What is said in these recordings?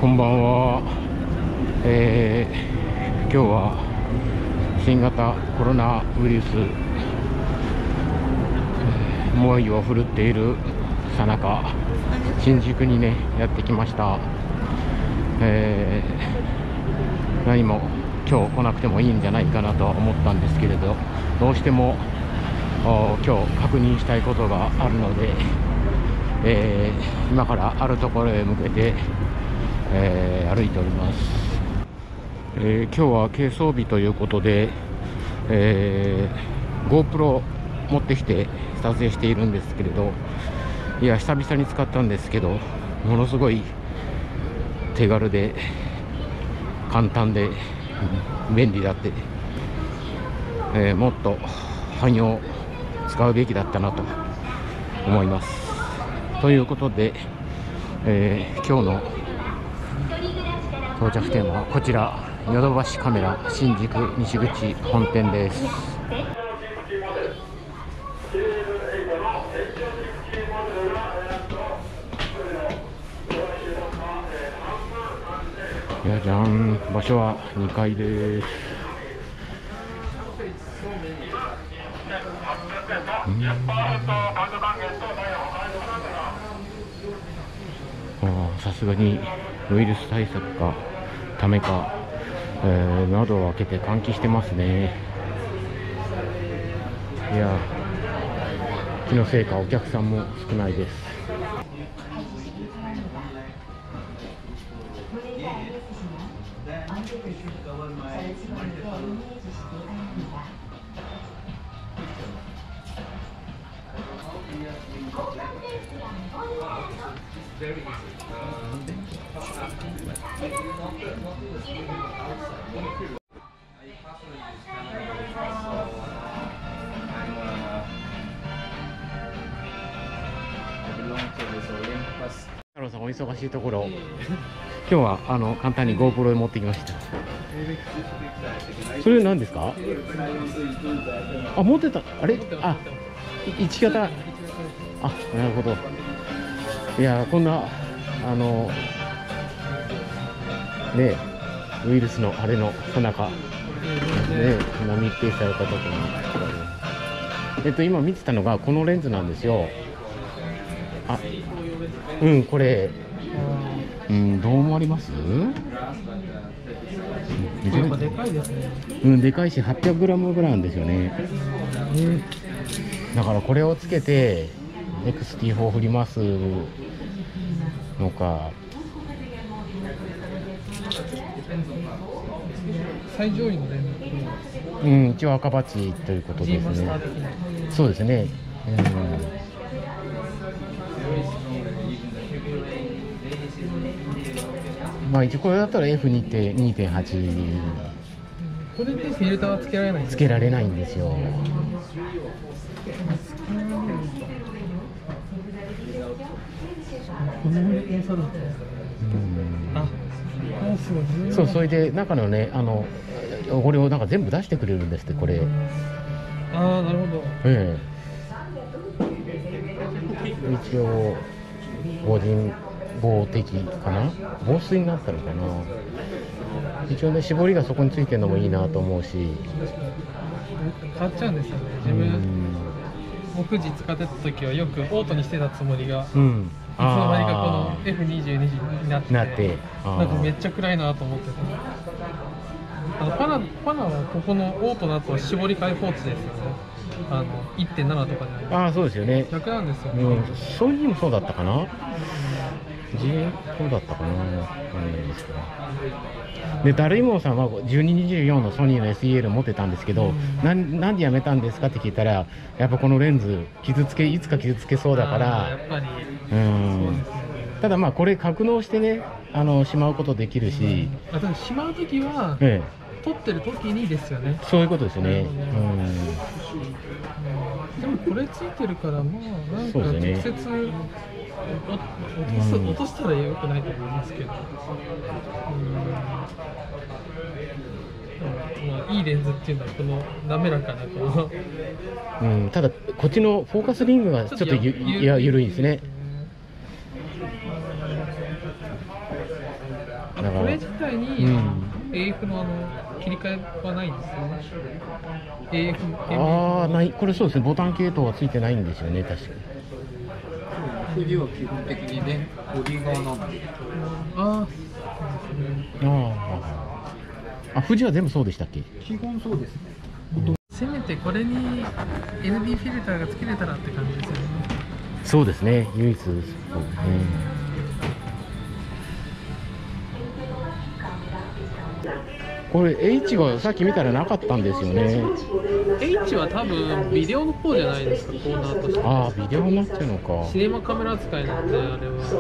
こんばんは。今日は新型コロナウイルス、猛威を振るっているさなか、新宿にねやってきました。何も今日来なくてもいいんじゃないかなとは思ったんですけれど、どうしても今日確認したいことがあるので、今からあるところへ向けて、歩いております。今日は軽装備ということで、GoPro 持ってきて撮影しているんですけれど、いや久々に使ったんですけど、ものすごい手軽で簡単で便利だって、もっと汎用使うべきだったなと思います。ということで、今日の到着点はこちら、ヨドバシカメラ新宿西口本店です。じゃじゃん、場所は2階です。さすがにウイルス対策かためか、窓を開けて換気してますね。いや、気のせいかお客さんも少ないです。太郎さんお忙しいところ、今日は簡単に GoPro 持ってきました。それ何ですか？あ、持ってた。あれ、あ、1型。あ、なるほど。いや、こんなね、ウイルスのあれのさなかね、密閉されたところに、今見てたのがこのレンズなんですよ。あ、うん、これ、どう思われます？ やっぱでかいですね。 でかいし 800g ぐらいなんですよね。だからこれをつけて XT4 振りますのか。 最上位のレンズ、 一応赤バチということですね。そうですね。まあ一応これだったら F2.8 これでフィルターはつけられないんです。 つけられないんですよ。 この辺でさるってそう、それで中のね、汚れをなんか全部出してくれるんですって、これ。 ああ、なるほど。 一応防塵防滴かな、防水になったのかな。一応ね、絞りがそこについてるのもいいなと思うし。 変わっちゃうんですよね。自分も富士使ってた時はよくオートにしてたつもりが、いつの間にかこの F22 になって、なんかめっちゃ暗いなと思ってた。パナはここのオートの後絞り開放値ですよね。1.7 とかじゃない。 そうですよね。 逆なんですよね。 そういうにもそうだったかな。そうだったかな。ですか。で、ダルイモンさんは1224のソニーの SEL 持ってたんですけど、なんでやめたんですかって聞いたら、やっぱこのレンズいつか傷つけそうだから。 やっぱりただまあこれ格納してね、しまうことできるし、 しまうときは、撮ってる時にですよね。 そういうことですよね。 でもこれついてるから、まあなんか直接落としたら良くないと思いますけど、いいレンズっていうのはこの滑らかなこの、 ただこっちのフォーカスリングがちょっと緩いですね。 だからこれ自体に、AF の切り替えはないんですよね。AF ああ、ない、これそうですね、ボタン系統はついてないんですよね、確かに。 富士は基本的にね、ボディ側なんで。 富士は全部そうでしたっけ？ 基本そうですね。 せめてこれに ND フィルターがつけれたらって感じですよね。 そうですね、唯一そうですね。これ H がさっき見たらなかったんですよね。 H は多分ビデオの方じゃないですか、コーナーとして。 ああ、ビデオになっちゃうのか。 シネマカメラ扱いなんで、あれは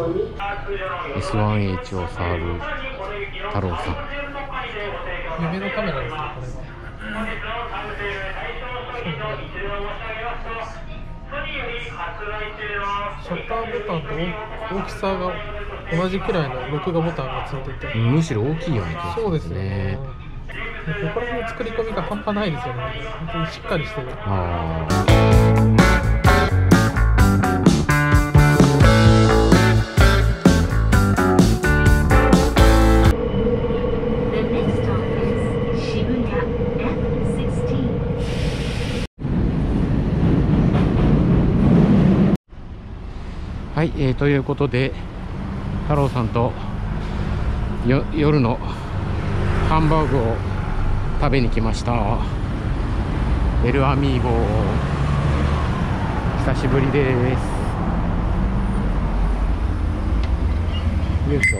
S1H を触る太郎さん。 夢のカメラですね、これは。シャッターボタンと大きさが同じくらいの録画ボタンがついてて、 むしろ大きいような気がしそうまですすね。 ね。 ここら辺の作り込みが半端ないですよね。本当にしっかりしてる。 ああ。はい、ということで太郎さんと夜のハンバーグを食べに来ました。エルアミーゴ、久しぶりです。よいしょ。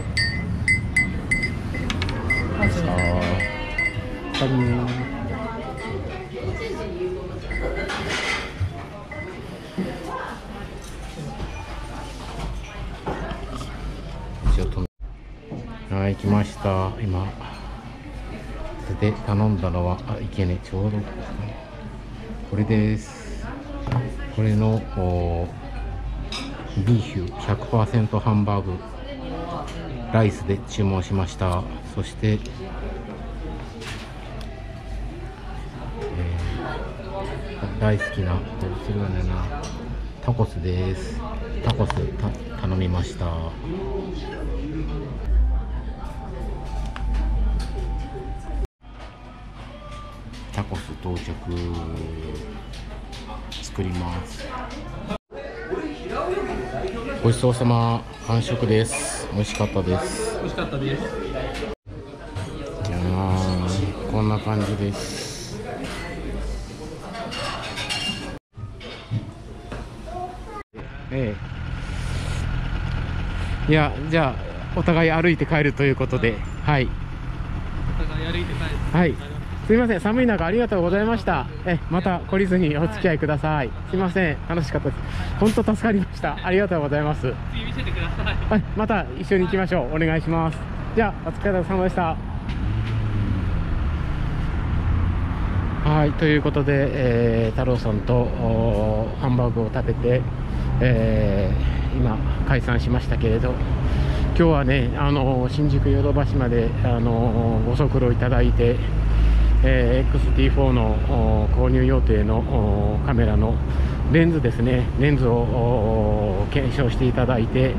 はい、来ました。今で頼んだのは、いけね、ちょうどこれです。これのビーフ 100% ハンバーグライスで注文しました。そして、大好きなタコスです。タコス頼みました。タコス到着。作ります。ごちそうさま、完食です。美味しかったです。 美味しかったです。 いやー、こんな感じです。いや、じゃあお互い歩いて帰るということで、はい。 お互い歩いて帰る。 はい。すみません、寒い中ありがとうございました。また懲りずにお付き合いください。すみません、楽しかったです。本当助かりました。ありがとうございます。 次見せてください。 はい、また一緒に行きましょう。お願いします。じゃあお疲れ様でした。はい、ということで、太郎さんとハンバーグを食べて、今解散しましたけれど、今日はね、新宿ヨドバシまでご足労いただいて、XT4 の購入予定のカメラのレンズですね、レンズを検証していただいて、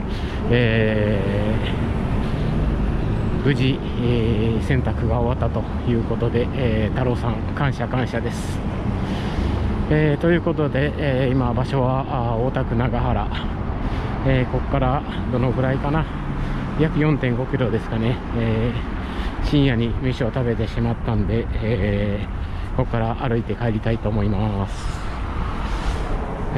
無事、洗濯が終わったということで、太郎さん感謝です。ということで、今場所は大田区長原、ここからどのぐらいかな、約 4.5 キロですかね。深夜に飯を食べてしまったんで、ここから歩いて帰りたいと思います。はい、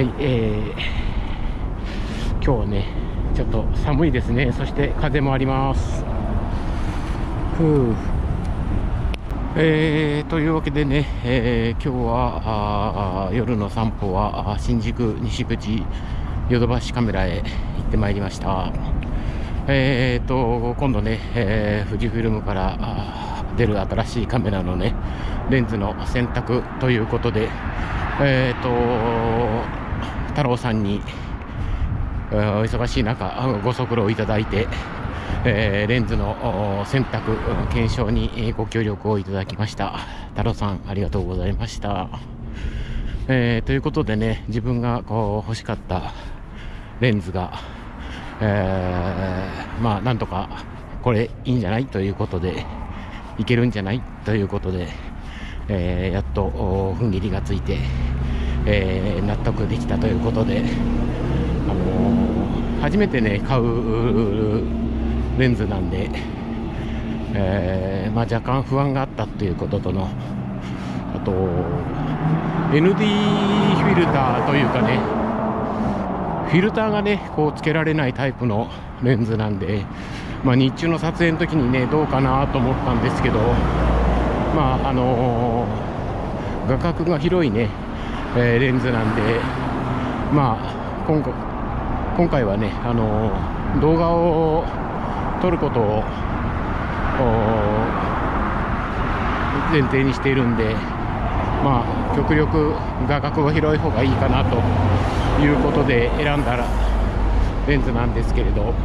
今日はねちょっと寒いですね。そして風もあります。というわけでね、今日は夜の散歩は新宿西口ヨドバシカメラへ行ってまいりました。今度ね、富士フィルムから出る新しいカメラのねレンズの選択ということで、太郎さんにお忙しい中ご足労いただいて、レンズの選択検証にご協力をいただきました。太郎さんありがとうございました。ということでね、自分が欲しかったレンズが、まあなんとかこれいいんじゃないということで、いけるんじゃないということで、やっと踏ん切りがついて、納得できたということで、初めてね買うレンズなんで、若干不安があったということとの、あと ND フィルターというかね、フィルターがねこうつけられないタイプのレンズなんで、日中の撮影の時にねどうかなと思ったんですけど、画角が広いね、レンズなんで、今回はね動画を撮ることを前提にしているんで、極力画角が広い方がいいかなということで選んだレンズなんですけれど、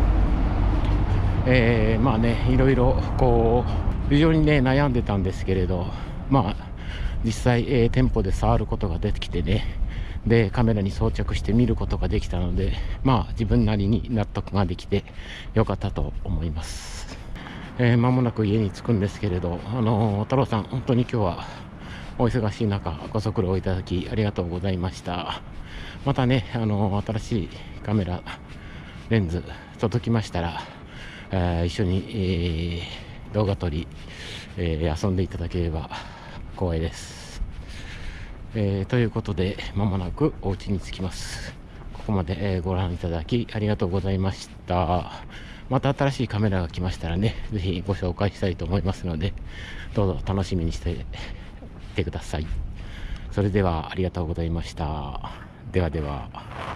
いろいろこう非常にね悩んでたんですけれど、実際、店舗で触ることができてね、でカメラに装着して見ることができたので、自分なりに納得ができてよかったと思います。間もなく家に着くんですけれど、太郎さん本当に今日はお忙しい中ご足労いただきありがとうございました。またね新しいカメラレンズ届きましたら、一緒に、動画撮り、遊んでいただければ光栄です。ということで間もなくお家に着きます。ここまで、ご覧いただきありがとうございました。また新しいカメラが来ましたらね、ぜひご紹介したいと思いますので、どうぞ楽しみにしていてください。それではありがとうございました。ではでは。